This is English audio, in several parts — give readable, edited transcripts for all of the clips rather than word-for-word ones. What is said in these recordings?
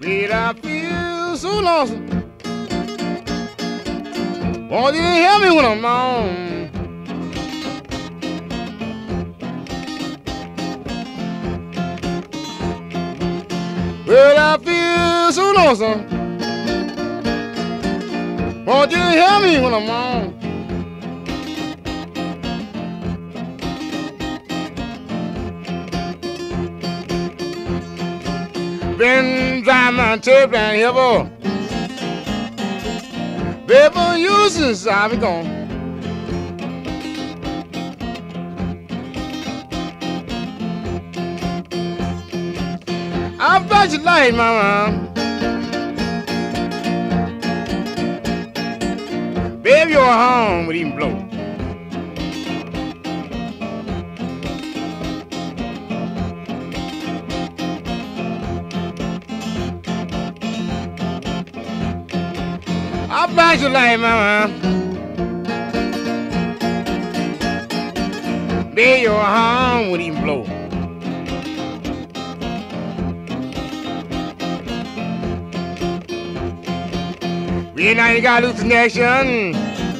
Well, I feel so lonesome. Won't you help me when I'm on? Well, I feel so lonesome. Won't you help me when I'm on? Been driving my Terraplane here for baby, you since I've been gone. I bet you like mama. Baby, your horn would even blow. I bet you like mama. Baby, your horn would even blow. Well, now you got a loose connection.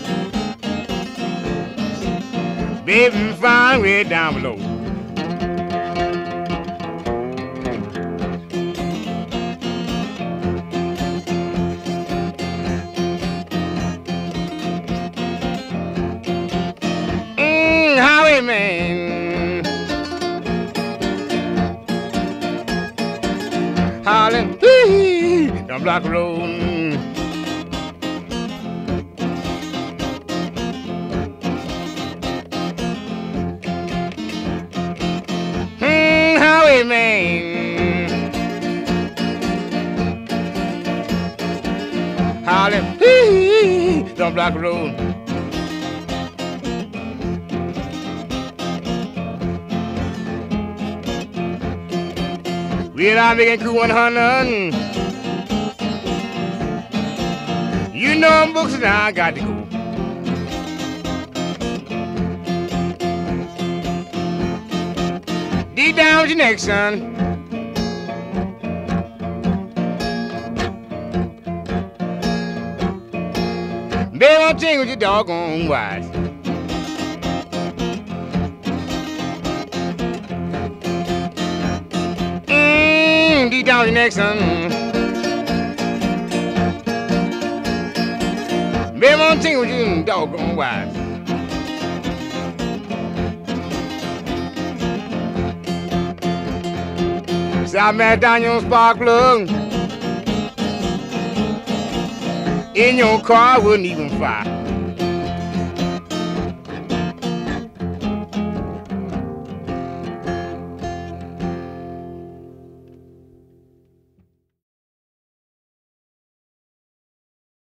Baby, fine way down below. Highwayman, hollering, down block road. Highwayman, hollering, down block road. Well, I'm making crew 100. You know I'm books and I got to go. Deep down with your neck, son. Baby, I'm taking with your doggone wife. Deep down your neck, son. Baby, I'm taking with your doggone wife. South man down your spark plug. In your car wouldn't even fire.